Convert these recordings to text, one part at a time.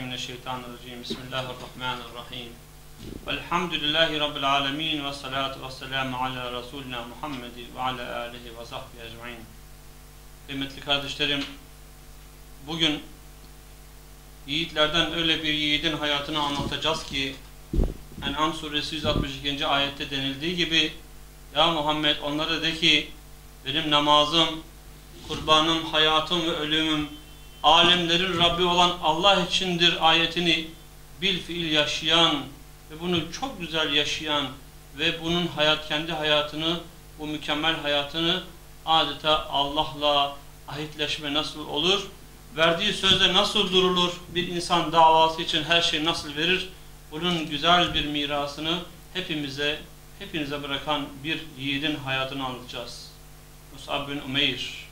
Euzubillahimineşşeytanirracim. Bismillahirrahmanirrahim. Velhamdülillahi Rabbil alemin ve salatu ve selamu ala Resulina Muhammedi ve ala alihi ve sahbihi ecmain. Kıymetli kardeşlerim, bugün yiğitlerden öyle bir yiğidin hayatını anlatacağız ki En'am suresi 162. ayette denildiği gibi ya Muhammed onlara de ki benim namazım, kurbanım, hayatım ve ölümüm alemlerin Rabbi olan Allah içindir ayetini bil fiil yaşayan ve bunu çok güzel yaşayan ve bunun kendi hayatını, bu mükemmel hayatını adeta Allah'la ahitleşme nasıl olur, verdiği sözde nasıl durulur, bir insan davası için her şeyi nasıl verir, bunun güzel bir mirasını hepinize bırakan bir yiğidin hayatını anlatacağız. Mus'ab bin Umeyr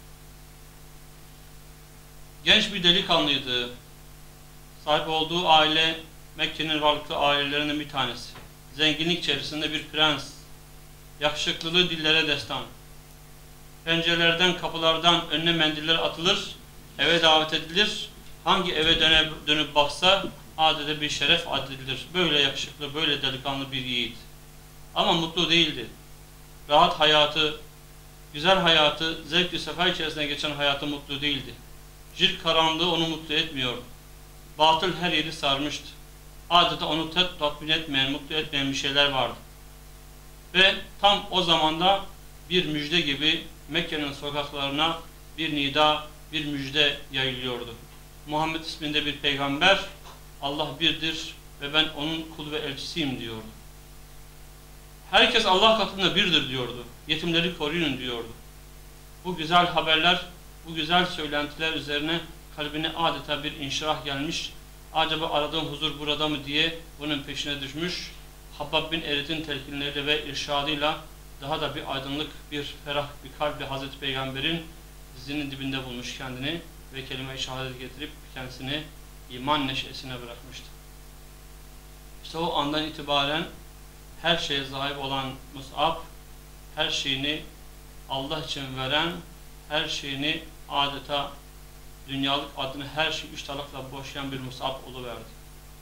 genç bir delikanlıydı. Sahip olduğu aile Mekke'nin varlıklı ailelerinden bir tanesi. Zenginlik içerisinde bir prens. Yakışıklılığı dillere destan. Pencerelerden, kapılardan önüne mendiller atılır, eve davet edilir. Hangi eve dönüp baksa adeta bir şeref addedilir. Böyle yakışıklı, böyle delikanlı bir yiğit. Ama mutlu değildi. Rahat hayatı, güzel hayatı, zevk-i sefa içerisinde geçen hayatı mutlu değildi. Cirit karanlığı onu mutlu etmiyordu. Batıl her yeri sarmıştı. Adeta onu tatmin etmeyen, mutlu etmeyen bir şeyler vardı. Ve tam o zamanda bir müjde gibi Mekke'nin sokaklarına bir nida, bir müjde yayılıyordu. Muhammed isminde bir peygamber, Allah birdir ve ben onun kulu ve elçisiyim diyordu. Herkes Allah katında birdir diyordu. Yetimleri koruyun diyordu. Bu güzel haberler, bu güzel söylentiler üzerine kalbine adeta bir inşirah gelmiş. Acaba aradığım huzur burada mı diye bunun peşine düşmüş. Habbab bin Eret'in telkinleriyle ve irşadıyla daha da bir aydınlık, bir ferah bir kalple Hazreti Peygamber'in dizinin dibinde bulmuş kendini ve kelime-i şehadet getirip kendisini iman neşesine bırakmıştı. İşte o andan itibaren her şeye sahip olan Mus'ab, her şeyini Allah için veren, her şeyini adeta dünyalık adına her şeyi üç tarafla boşayan bir Mus'ab oluverdi.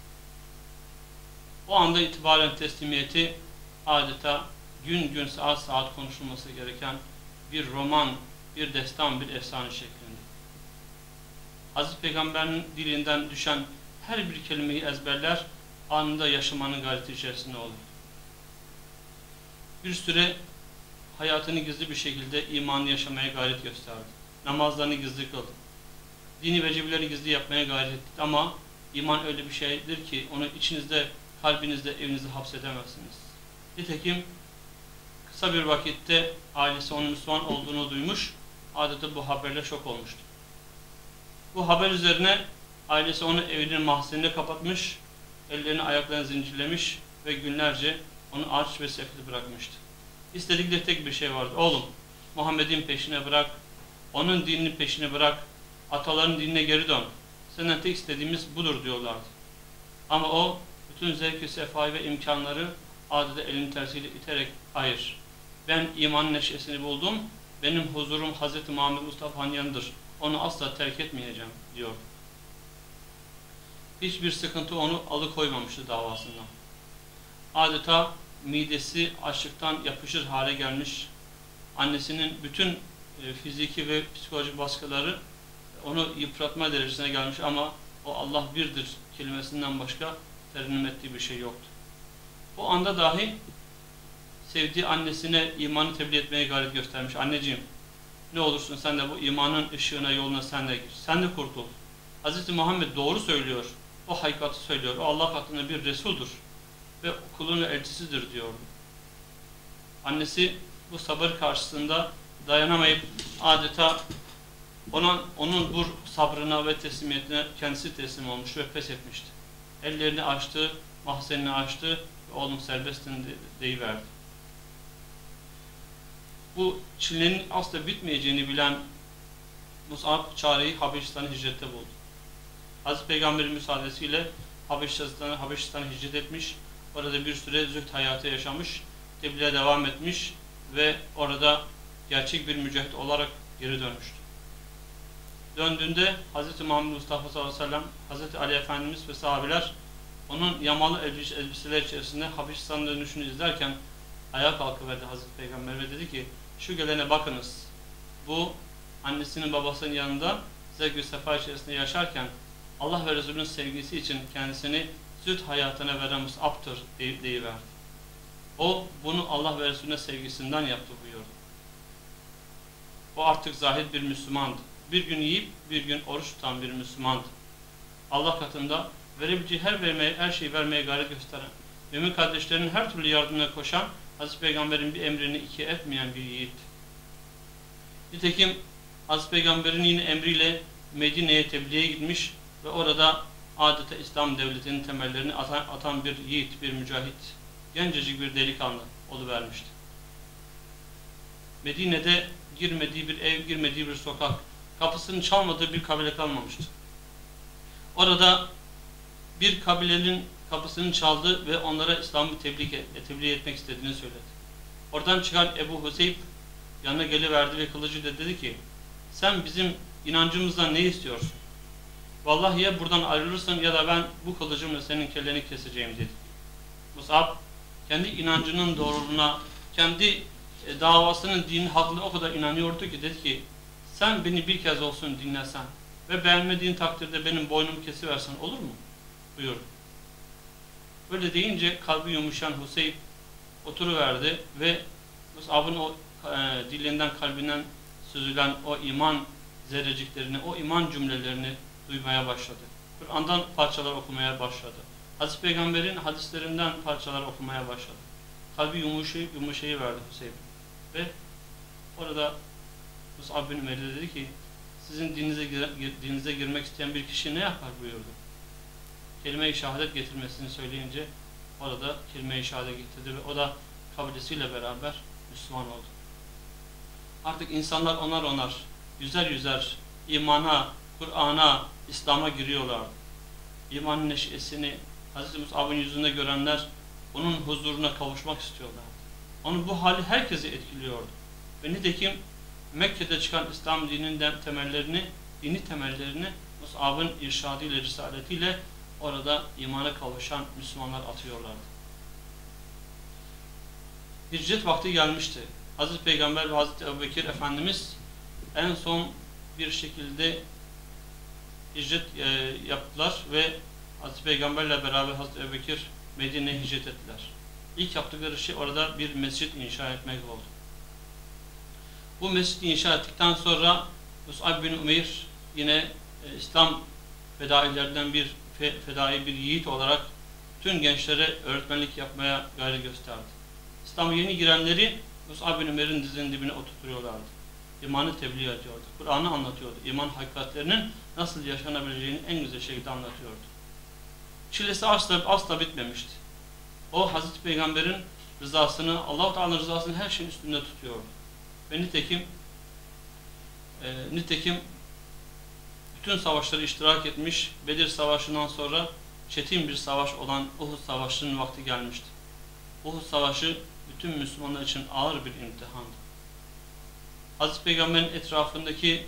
O anda itibaren teslimiyeti adeta gün gün saat saat konuşulması gereken bir roman, bir destan, bir efsane şeklinde. Hazreti Peygamber'in dilinden düşen her bir kelimeyi ezberler, anında yaşamanın gayreti içerisinde olur. Bir süre hayatını gizli bir şekilde imanı yaşamaya gayret gösterdi. Namazlarını gizli kıldı. Dini vecibeleri gizli yapmaya gayret etti. Ama iman öyle bir şeydir ki onu içinizde, kalbinizde, evinizde hapsedemezsiniz. Nitekim kısa bir vakitte ailesi onun Müslüman olduğunu duymuş, adeta bu haberle şok olmuştu. Bu haber üzerine ailesi onu evinin mahzenine kapatmış, ellerini ayaklarını zincirlemiş ve günlerce onu aç ve sefil bırakmıştı. İstedikleri tek bir şey vardı. Oğlum, Muhammed'in peşine bırak, onun dininin peşine bırak, ataların dinine geri dön. Senden tek istediğimiz budur diyorlardı. Ama o bütün zevk-i sefayı ve imkanları adeta elinin tersiyle iterek hayır, ben iman neşesini buldum, benim huzurum Hz. Muhammed Mustafa'nın yanıdır. Onu asla terk etmeyeceğim diyordu. Hiçbir sıkıntı onu alıkoymamıştı davasından. Adeta midesi açlıktan yapışır hale gelmiş, annesinin bütün fiziki ve psikolojik baskıları onu yıpratma derecesine gelmiş ama o Allah birdir kelimesinden başka terennüm ettiği bir şey yoktu. O anda dahi sevdiği annesine imanı tebliğ etmeye gayret göstermiş. Anneciğim, ne olursun sen de bu imanın ışığına, yoluna sen de gir. Sen de kurtul. Hz. Muhammed doğru söylüyor. O hakikati söylüyor. O Allah katında bir Resul'dur ve kulun elçisidir diyordu. Annesi bu sabır karşısında dayanamayıp adeta onun bu sabrına ve teslimiyetine kendisi teslim olmuş ve pes etmişti. Ellerini açtı, mahzenini açtı ve oğlum serbestsin deyiverdi. Bu çilenin asla bitmeyeceğini bilen Mus'ab çareyi Habeşistan'a hicrette buldu. Hazreti Peygamber'in müsaadesiyle Habeşistan'a hicret etmiş, orada bir süre zühd hayatı yaşamış, tebliğe devam etmiş ve orada gerçek bir mücahit olarak geri dönmüştü. Döndüğünde Hz. Muhammed Mustafa sallallahu aleyhi ve sellem, Hz. Ali Efendimiz ve sahabeler onun yamalı elbiseler içerisinde Habeşistan dönüşünü izlerken ayağa kalkıverdi Hazreti Peygamber ve dedi ki, şu gelene bakınız. Bu annesinin babasının yanında zevk ve sefa içerisinde yaşarken Allah ve Resulünün sevgisi için kendisini zühd hayatına veren Mus'ab'tır deyiverdi. O bunu Allah ve Resulüne sevgisinden yaptı buyurdu. O artık zahid bir Müslümandı. Bir gün yiyip bir gün oruç tutan bir Müslümandı. Allah katında verebileceği her şeyi vermeye gayret gösteren, mümin kardeşlerinin her türlü yardımına koşan, Hazreti Peygamber'in bir emrini ikiye etmeyen bir yiğit. Nitekim Hazreti Peygamber'in yine emriyle Medine'ye tebliğe gitmiş ve orada adeta İslam devletinin temellerini atan bir yiğit, bir mücahit, gencecik bir delikanlı oluvermişti. Medine'de girmediği bir ev, girmediği bir sokak, kapısını çalmadığı bir kabile kalmamıştı. Orada bir kabilenin kapısını çaldı ve onlara İslam'ı tebliğ etmek istediğini söyledi. Oradan çıkan Ebu Huseyb yanına geliverdi ve kılıcıyla dedi ki, sen bizim inancımızdan ne istiyorsun? Vallahi ya buradan ayrılırsın ya da ben bu kılıcımla senin kelleni keseceğim dedi. Mus'ab kendi inancının doğruluğuna, kendi davasının, dinin hakkında o kadar inanıyordu ki dedi ki, sen beni bir kez olsun dinlesen ve beğenmediğin takdirde benim boynumu kesiversen olur mu? Buyurdu. Böyle deyince kalbi yumuşayan Huseyb oturuverdi ve Mus'ab'ın o dilinden, kalbinden süzülen o iman zerreciklerini, o iman cümlelerini duymaya başladı. Kur'an'dan parçalar okumaya başladı. Hazreti Peygamber'in hadislerinden parçalar okumaya başladı. Kalbi yumuşayıverdi Hüseyin. Ve orada Mus'ab bin Ümer'e dedi ki, sizin dininize girmek isteyen bir kişi ne yapar buyurdu. Kelime-i şehadet getirmesini söyleyince orada kelime-i şehadet getirdi ve o da kabilesiyle beraber Müslüman oldu. Artık insanlar onar yüzer yüzer imana, Kur'an'a, İslam'a giriyorlardı. İmanın neşesini Hz. Mus'ab'ın yüzünde görenler onun huzuruna kavuşmak istiyorlardı. Onun bu hali herkesi etkiliyordu. Ve nitekim Mekke'de çıkan İslam dininin dini temellerini Mus'ab'ın irşadıyla, risaletiyle orada imana kavuşan Müslümanlar atıyorlardı. Hicret vakti gelmişti. Hazreti Peygamber ve Hazreti Ebubekir Efendimiz en son bir şekilde hicret yaptılar ve Hazreti Peygamberle beraber Hazreti Ebubekir Medine'ye hicret ettiler. İlk yaptıkları şey orada bir mescit inşa etmek oldu. Bu mescit inşa ettikten sonra Mus'ab bin Umeyr yine İslam fedailerinden bir fedai bir yiğit olarak tüm gençlere öğretmenlik yapmaya gayret gösterdi. İslam'a yeni girenleri Mus'ab bin Umeyr'in dizinin dibine oturtuyorlardı. İmanı tebliğ ediyordu. Kur'an'ı anlatıyordu. İman hakikatlerinin nasıl yaşanabileceğini en güzel şekilde anlatıyordu. Çilesi asla bitmemişti. O Hazreti Peygamber'in rızasını, Allah-u Teala'nın rızasını her şeyin üstünde tutuyordu. Ve nitekim bütün savaşlara iştirak etmiş. Bedir Savaşı'ndan sonra çetin bir savaş olan Uhud Savaşı'nın vakti gelmişti. Uhud Savaşı bütün Müslümanlar için ağır bir imtihandı. Hazreti Peygamber'in etrafındaki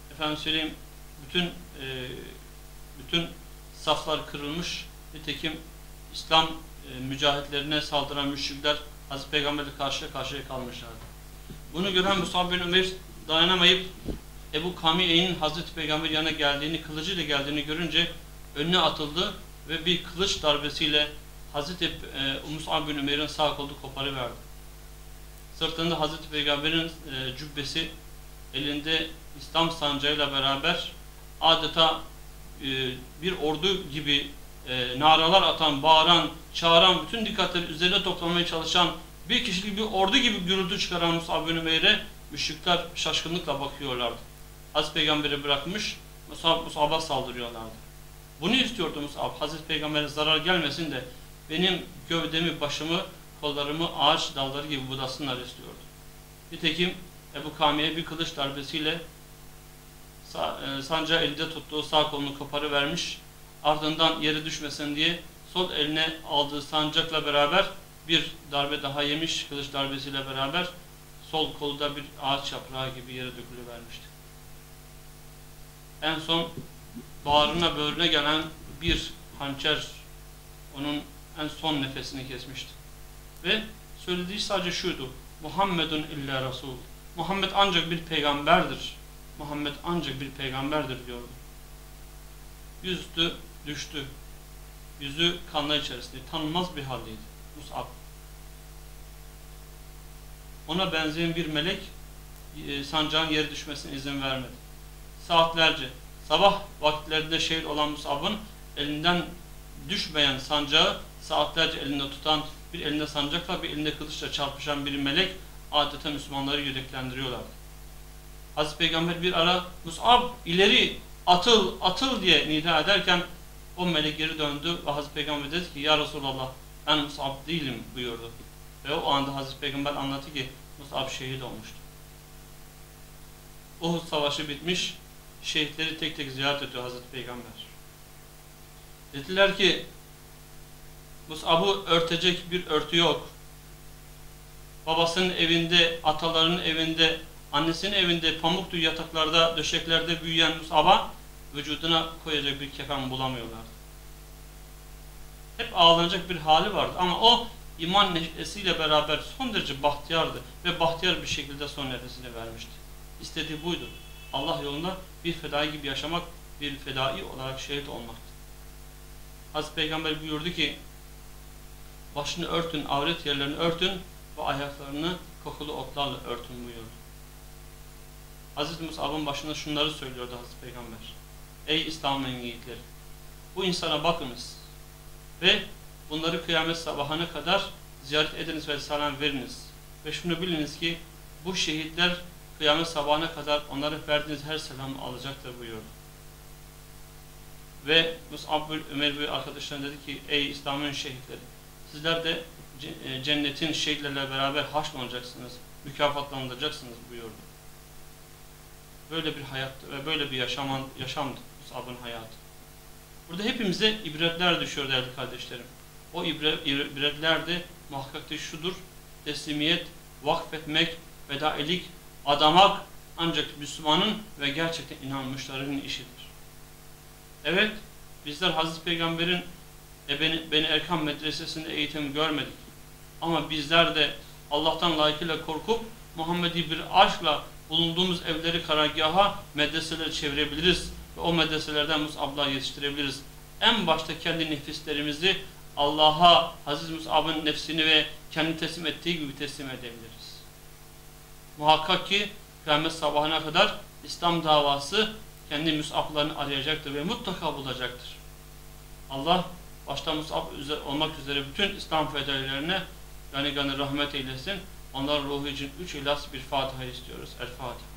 bütün saflar kırılmış. Nitekim İslam mücahitlerine saldıran müşrikler Hazreti Peygamber'le karşı karşıya kalmışlardı. Bunu gören Mus'ab bin Umeyr dayanamayıp Ebu Kamiye'nin Hazreti Peygamber yanına geldiğini, kılıcıyla geldiğini görünce önüne atıldı ve bir kılıç darbesiyle Hazreti Mus'ab bin Umeyr'in sağ kolunu koparıverdi. Sırtında Hazreti Peygamber'in cübbesi, elinde İslam sancağıyla beraber adeta bir ordu gibi naralar atan, bağıran, çağıran, bütün dikkatleri üzerine toplamaya çalışan bir kişilik bir ordu gibi gürültü çıkaran Mus'ab bin Umeyr'e müşrikler şaşkınlıkla bakıyorlardı. Hazreti Peygamber'i bırakmış, Mus'ab'a saldırıyorlardı. Bunu istiyordu Mus'ab. Hazreti Peygamber'e zarar gelmesin de benim gövdemi, başımı, kollarımı ağaç dalları gibi budasınlar istiyordu. Nitekim Ebu Kamiye bir kılıç darbesiyle sancağı elinde tuttuğu sağ kolunu koparıvermiş, ardından yere düşmesin diye sol eline aldığı sancakla beraber bir darbe daha yemiş, kılıç darbesiyle beraber sol kolu da bir ağaç yaprağı gibi yere dökülüvermişti. En son bağrına böğrüne gelen bir hançer onun en son nefesini kesmişti. Ve söylediği sadece şuydu: Muhammedun illa Resul. Muhammed ancak bir peygamberdir. Muhammed ancak bir peygamberdir diyordu. Yüzüstü düştü. Yüzü kanlar içerisinde. Tanınmaz bir haldeydi Mus'ab. Ona benzeyen bir melek sancağın yere düşmesine izin vermedi. Saatlerce, sabah vakitlerinde şehit olan Mus'ab'ın elinden düşmeyen sancağı saatlerce elinde tutan, bir elinde sancakla bir elinde kılıçla çarpışan bir melek adeta Müslümanları yüreklendiriyorlardı. Hazreti Peygamber bir ara Mus'ab ileri atıl atıl diye nida ederken o melek geri döndü ve Hazreti Peygamber dedi ki ya Resulallah ben Mus'ab değilim buyurdu. Ve o anda Hazreti Peygamber anlattı ki Mus'ab şehit olmuştu. Uhud savaşı bitmiş, şehitleri tek tek ziyaret ediyor Hazreti Peygamber. Dediler ki Mus'ab'ı örtecek bir örtü yok. Babasının evinde, atalarının evinde, annesinin evinde pamuklu yataklarda, döşeklerde büyüyen Mus'ab'a vücuduna koyacak bir kefen bulamıyorlardı. Hep ağlanacak bir hali vardı ama o iman neşesiyle beraber son derece bahtiyardı ve bahtiyar bir şekilde son nefesini vermişti. İstediği buydu. Allah yolunda bir fedai gibi yaşamak, bir fedai olarak şehit olmaktı. Hazreti Peygamber buyurdu ki başını örtün, avret yerlerini örtün ve ayaklarını kokulu otlarla örtün buyurdu. Hazreti Mus'ab'ın başında şunları söylüyordu Hazreti Peygamber. Ey İslam'ın yiğitleri! Bu insana bakınız ve bunları kıyamet sabahına kadar ziyaret ediniz ve selam veriniz. Ve şunu biliniz ki bu şehitler kıyamet sabahına kadar onlara verdiğiniz her selamı alacaktır buyurdu. Ve Mus'ab bin Ömer bir arkadaşlarına dedi ki ey İslam'ın şehitleri! Sizler de cennetin şehitlerle beraber haşrolunacaksınız, mükafatlandıracaksınız buyurdu. Böyle bir hayattı ve böyle bir yaşamdı Mus'ab'ın hayatı. Burada hepimize ibretler düşüyor değerli kardeşlerim. O ibretler de muhakkak ki şudur: teslimiyet, vakfetmek, fedailik, adamak ancak Müslümanın ve gerçekten inanmışların işidir. Evet, bizler Hazreti Peygamber'in Beni Erkam medresesinde eğitim görmedik. Ama bizler de Allah'tan layıkıyla korkup Muhammedi bir aşkla bulunduğumuz evleri karargaha, medreseleri çevirebiliriz ve o medreselerden Mus'ab'lar yetiştirebiliriz. En başta kendi nefislerimizi Allah'a, Aziz Mus'ab'ın nefsini ve kendi teslim ettiği gibi teslim edebiliriz. Muhakkak ki kıyamet sabahına kadar İslam davası kendi Mus'ab'larını arayacaktır ve mutlaka bulacaktır. Allah başta Mus'ab olmak üzere bütün İslam fedailerine gani rahmet eylesin. Onların ruhu için 3 ihlas bir Fatiha istiyoruz. El Fatiha.